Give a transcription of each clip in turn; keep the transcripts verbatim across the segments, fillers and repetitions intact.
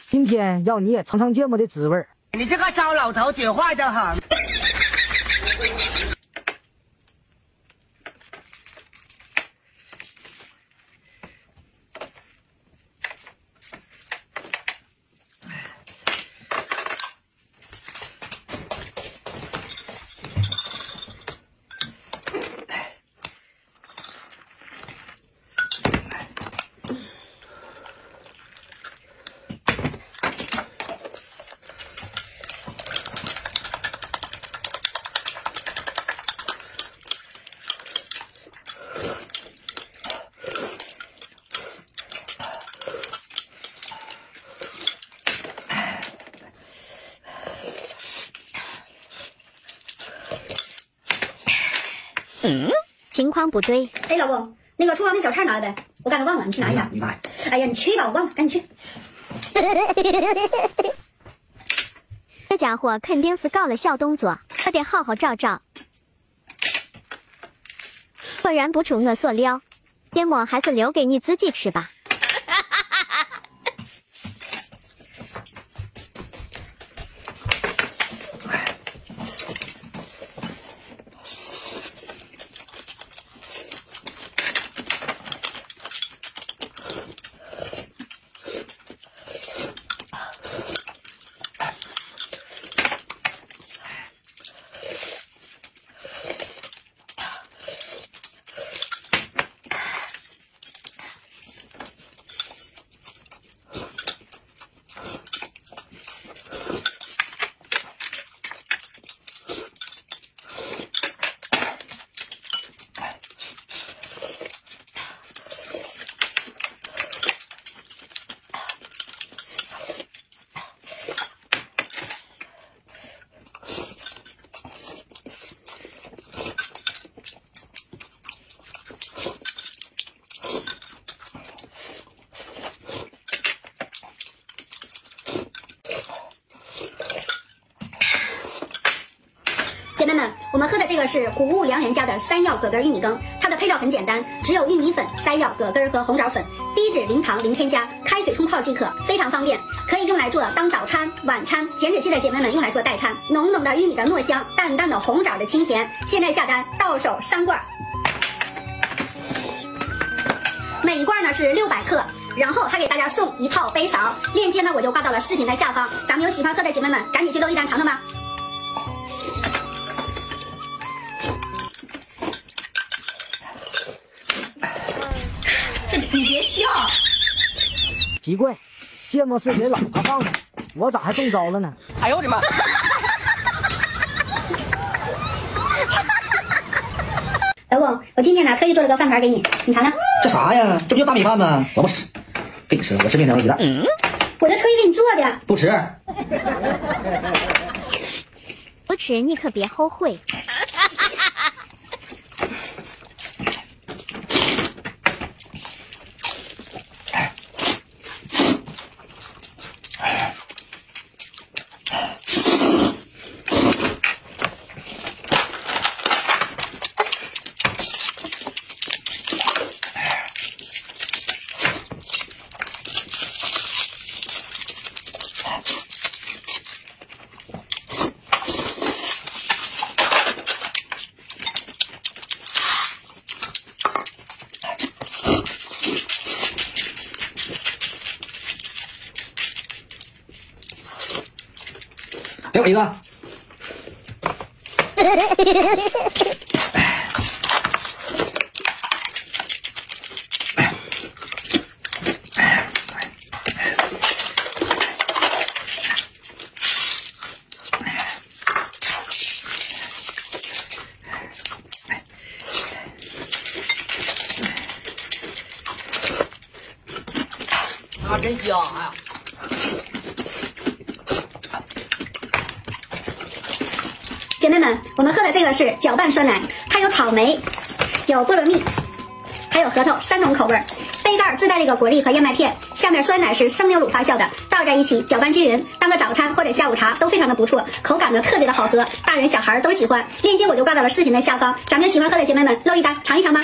今天要你也尝尝芥末的滋味。 你这个糟老头子坏得很。 嗯，情况不对。 哎，老公，那个厨房的小菜拿来呗，我刚才忘了，你去拿一下。 你拿。 哎呀，你去吧，我忘了，赶紧去。 这家伙肯定是搞了小动作，我得好好找找。果然不出我所料，芥末还是留给你自己吃吧。 姐妹们，我们喝的这个是谷物良缘家的山药葛根玉米羹，它的配料很简单，只有玉米粉、山药、葛根和红枣粉，低脂、零糖、零添加，开水冲泡即可，非常方便，可以用来做当早餐、晚餐，减脂期的姐妹们用来做代餐。浓浓的玉米的糯香，淡淡的红枣的清甜，现在下单到手三罐，每一罐呢是六百克。然后还给大家送一套杯勺，链接呢我就挂到了视频的下方，咱们有喜欢喝的姐妹们赶紧去漏一单尝尝吧。 这你别笑。 奇怪，芥末是给老婆放的，我咋还中招了呢？ 哎呦我的妈！ 老公，我今天呢特意做了个饭团给你，你尝尝。 这啥呀？这不就大米饭吗？我不吃，给你吃，我吃面条和鸡蛋。 嗯， 我这特意给你做的。 不吃。 不吃你可别后悔。 给我一个。 啊，真香！哎呀。 姐妹们，我们喝的这个是搅拌酸奶，它有草莓，有菠萝蜜，还有核桃三种口味。杯盖自带了一个果粒和燕麦片，下面酸奶是生牛乳发酵的，倒在一起搅拌均匀，当个早餐或者下午茶都非常的不错，口感呢特别的好喝，大人小孩都喜欢。链接我就挂到了视频的下方，咱们喜欢喝的姐妹们漏一单尝一尝吧。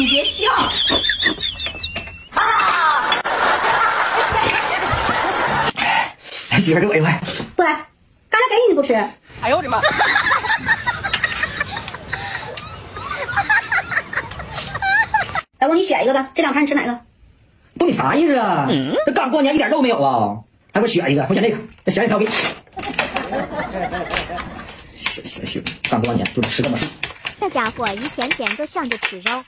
你别笑。 来，媳妇给我一块。 不来，刚才给你的不吃。 哎呦我的妈！ 老公，你选一个吧，这两盘你吃哪个？ 不，你啥意思啊？嗯、这刚过年一点肉没有啊？还给我选一个，我选这个，再选一条给你。选选选，刚过完年就吃这么顺。 这家伙一天天就想着吃肉。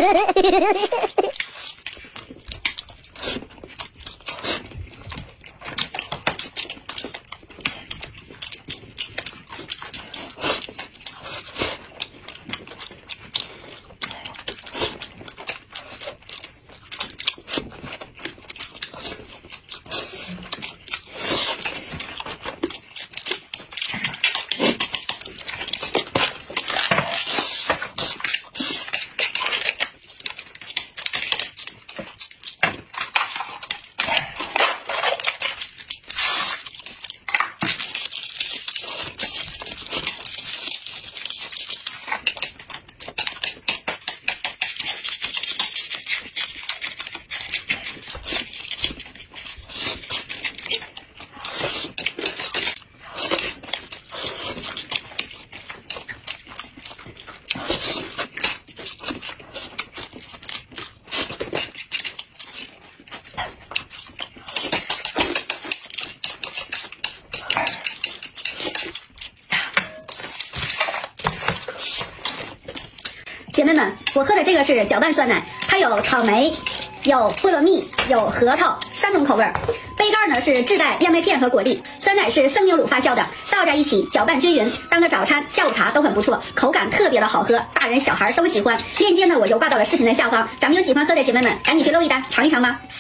姐妹们，我喝的这个是搅拌酸奶，它有草莓、有菠萝蜜、有核桃三种口味儿。杯盖呢是自带燕麦片和果粒，酸奶是生牛乳发酵的，倒在一起搅拌均匀，当个早餐、下午茶都很不错，口感特别的好喝，大人小孩都喜欢。链接呢我就挂到了视频的下方，咱们有喜欢喝的姐妹们赶紧去漏一单尝一尝吧。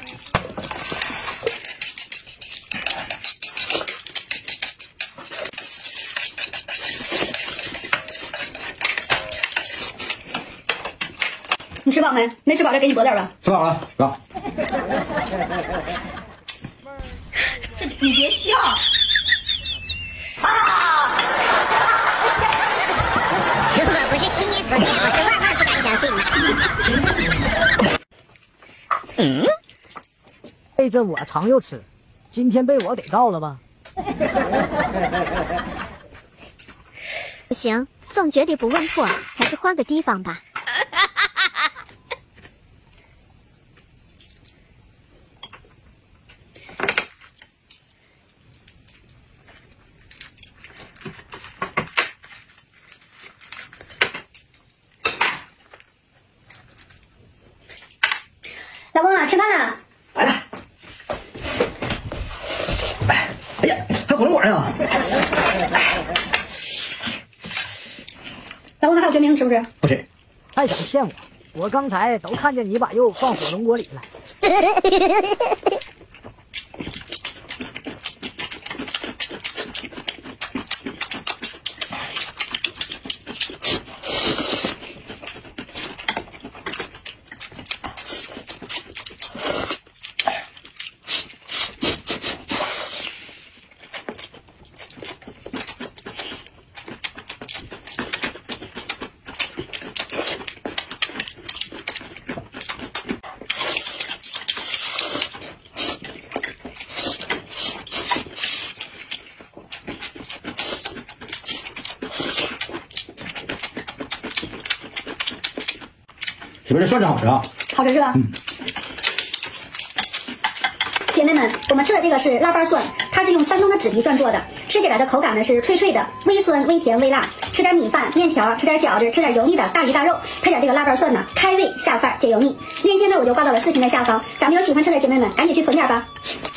你吃饱没？没吃饱再给你拨点吧。 吃饱了，是吧？ 这你别笑。 如果不是亲眼所见，我是万万不敢相信的。 嗯？背着我常又吃，今天被我给告了吧？ 不行，总觉得不稳妥，还是换个地方吧。 老公啊，吃饭了。 来了。哎，哎呀，还火龙果呢。 老公，那还有卷饼吃不吃？ 不吃。 还想骗我？我刚才都看见你把肉放火龙果里了。 媳妇，这蒜真好吃啊！ 好吃是吧？ 嗯。 姐妹们，我们吃的这个是腊八蒜，它是用山东的纸皮蒜做的，吃起来的口感呢是脆脆的，微酸、微甜、微辣。吃点米饭、面条，吃点饺子，吃点油腻的大鱼大肉，配点这个腊八蒜呢，开胃下饭解油腻。链接呢我就挂到了视频的下方，咱们有喜欢吃的姐妹们赶紧去囤点吧。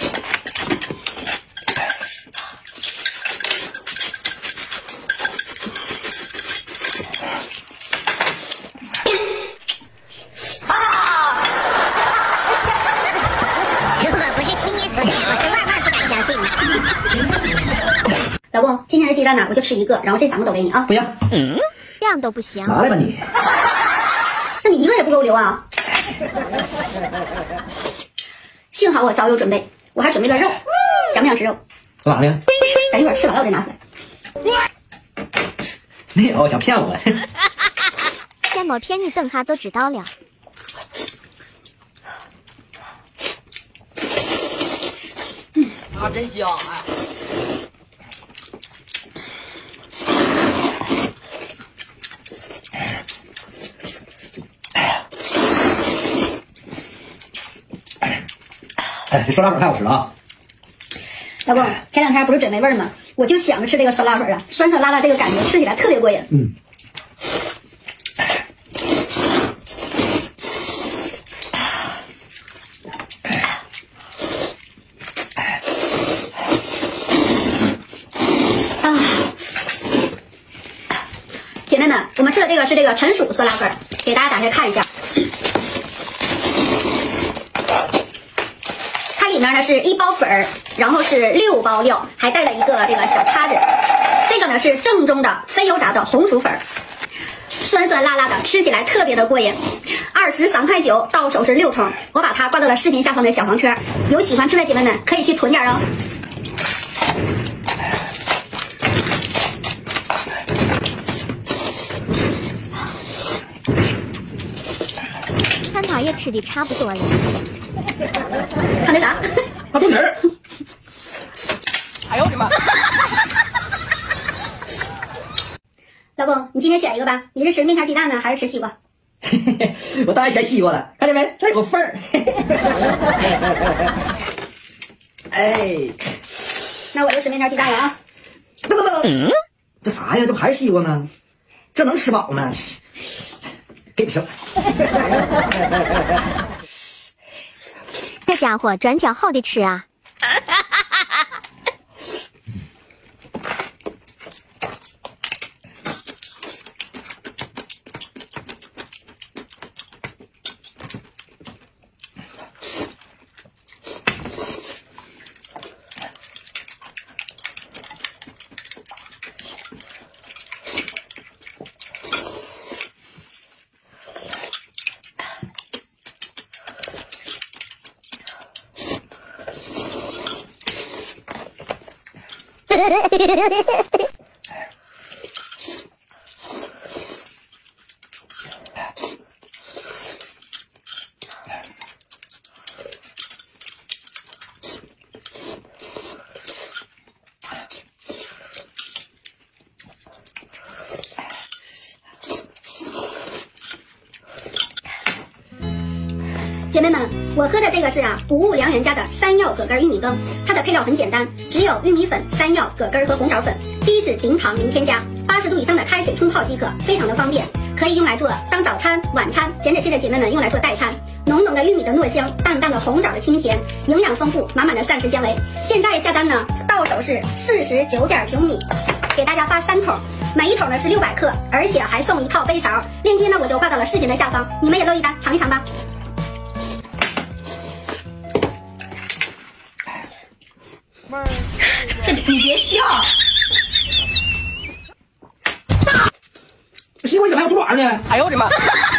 老公，今天的鸡蛋呢，我就吃一个，然后这三个都给你啊。 不要， 嗯，这样都不行。 拿来吧你。 那你一个也不给我留啊？幸好我早有准备，我还准备了肉，想不想吃肉？ 干嘛呢？ 等一会儿吃完了我再拿出来。 没有，想骗我。 天没骗你，等下就知道了。 啊，真香！哎呀， 哎，这酸辣粉太好吃了啊！ 老公，前两天不是准没味儿吗？我就想着吃这个酸辣粉啊，酸酸辣辣这个感觉吃起来特别过瘾。 嗯。 啊，姐妹们，我们吃的这个是这个陈薯酸辣粉，给大家打开看一下。它里面呢是一包粉儿，然后是六包料，还带了一个这个小叉子。这个呢是正宗的非油炸的红薯粉儿，酸酸辣辣的，吃起来特别的过瘾。二十三块九，到手是六桶。我把它挂到了视频下方的小黄车，有喜欢吃的姐妹们可以去囤点哦。 看他也吃的差不多了。 看这啥？ 大冬皮儿。 哎呦我的妈！ 老公，你今天选一个吧，你是吃面条鸡蛋呢，还是吃西瓜？ 我当然选西瓜了，看见没？它有个缝儿。哎， 那我就吃面条鸡蛋了啊！ 不不不，这啥呀？这不还是西瓜吗？这能吃饱吗？给你吃。 这家伙专挑好的吃啊！ 姐妹们，我喝的这个是啊，谷物粮园家的山药葛根玉米羹，它的配料很简单，只有玉米粉、山药、葛根和红枣粉，低脂零糖零添加，八十度以上的开水冲泡即可，非常的方便，可以用来做当早餐、晚餐，减脂期的姐妹们用来做代餐。浓浓的玉米的糯香，淡淡的红枣的清甜，营养丰富，满满的膳食纤维。现在下单呢，到手是四十九点九米，给大家发三桶。每一桶呢是六百克，而且还送一套杯勺，链接呢我就挂到了视频的下方，你们也乐意单，尝一尝吧。 这你别笑， 这西瓜里怎么还有猪爪呢？ 哎呦我的妈！